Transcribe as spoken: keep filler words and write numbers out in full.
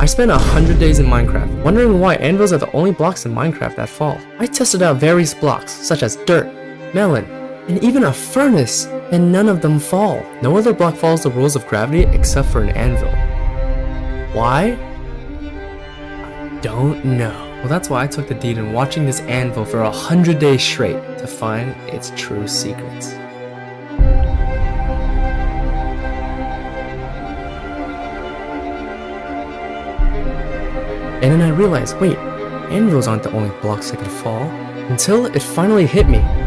I spent a hundred days in Minecraft, wondering why anvils are the only blocks in Minecraft that fall. I tested out various blocks, such as dirt, melon, and even a furnace, and none of them fall. No other block follows the rules of gravity except for an anvil. Why? I don't know. Well, that's why I took the deed in watching this anvil for a hundred days straight to find its true secrets. And then I realized, wait, anvils aren't the only blocks that can fall, until it finally hit me.